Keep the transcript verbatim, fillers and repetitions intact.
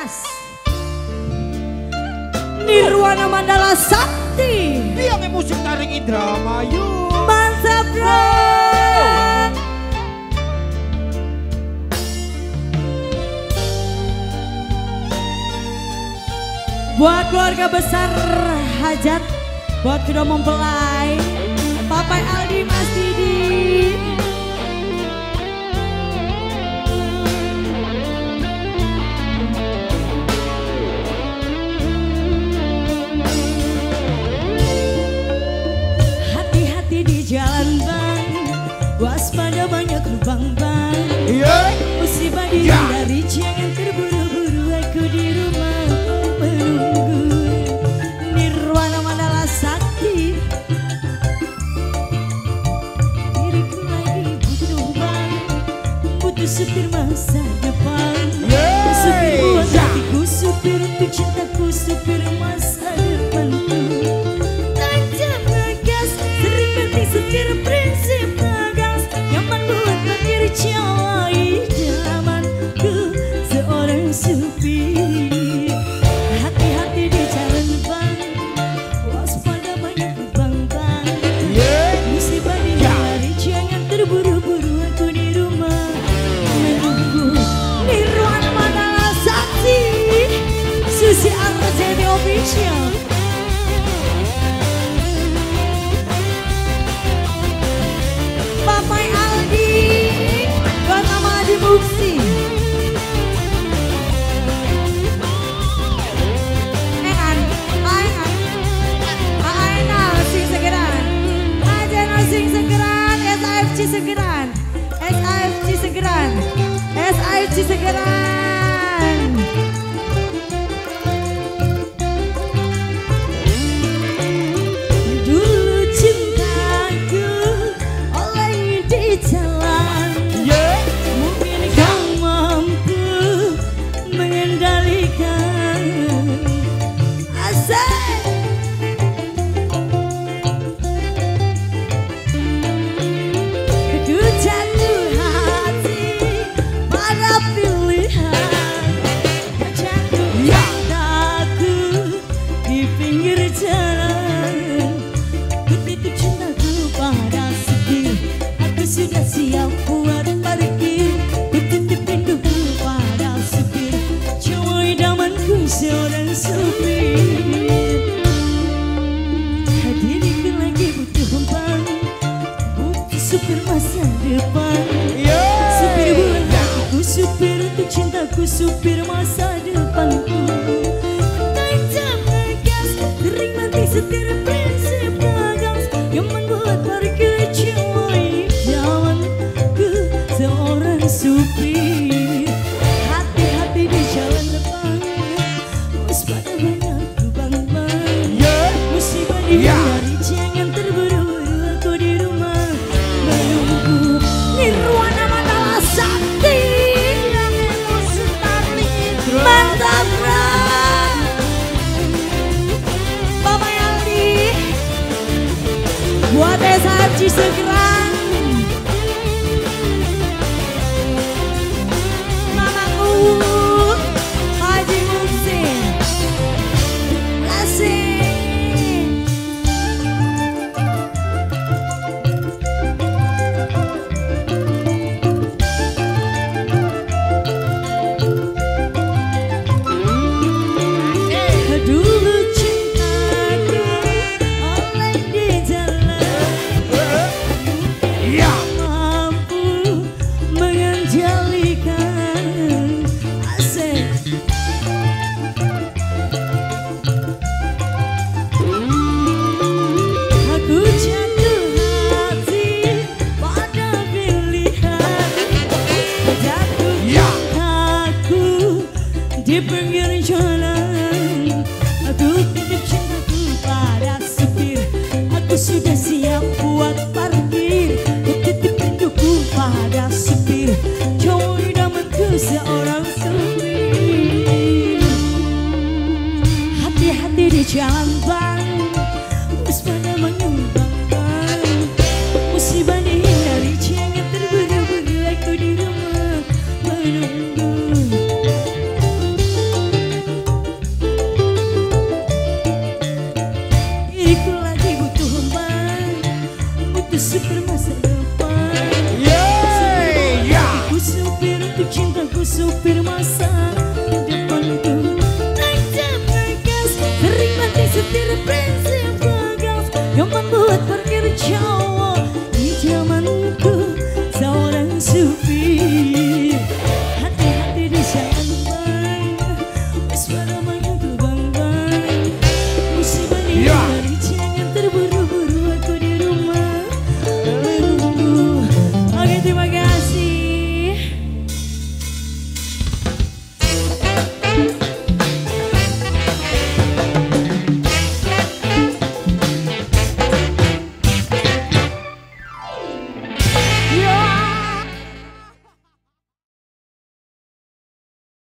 Mas Nirwana Mandala Sakti. Dia main musik taring Indramayu. Mantap bro. Buat keluarga besar hajat, buat kedua mempelai, Papai Aldi, Mas Didi. Hati-hati di jalan bang, waspada banyak lubang bang. Yeah. Musibah dihindari, jangan terburu-buru, aku di rumah menunggu. Nirwana Mandala Sakti. Diriku lagi butuh bang, butuh supir masa depan. Supir buat hatiku, supir untuk cintaku, supir masa depanku. Tajam ngegas, sering berhenti setir, prinsip ngegas, nyaman buat parkir Jawa idamanku, seorang supir. Hati-hati di jalan bang, waspada banyak lubang bang. Musibah dihindari, jangan terburu-buru, aku di rumah menunggu. Nirwana Mandala Sakti, Susi Artazeni Official. Papai Aldi, buat Mama Adi Muksi. Engan, Engan, Aina sing segeran, Ajena sing segeran, S A F C segeran, S A F C segeran, S A F C segeran. Dulu cintaku oleh di jalan, mungkin kau mampu mengendalikan. Asik. Ku jatuh hati pada pilihan, ku jatuh cintaku di pinggir jalan. Ku titip cintaku pada supir, aku sudah siap buat parkir. Ku titip rinduku pada supir, cuma idamanku seorang supir. Diriku lagi butuh bang, butuh supir masa depan. Supir buat hatiku, supir untuk cintaku, supir masa depanku. Tajam ngegas, sering mati setir, prinsip gagas, yang membuat parkir Jawa idamanku, seorang supir. Hati-hati di jalan depan, waspada banyak lubang bang. Musibah dihindari, jangan terburu-buru, aku di rumah menunggu. Nirwana Mandala Sakti, mantap bro. Papai Aldi, buat S A F C segeran. Mamaku Haji Muhsin, asik. Dulu cintaku oleh di jalan, mampu mengendalikan. Asik. Aku jatuh hati pada pilihan, jatuh cintaku di pinggir jalan. Aku titip cintaku pada supir, aku sudah siap buat parkir. Ku titip rinduku pada supir, cuma idamanku seorang supir. Hati-hati di jalan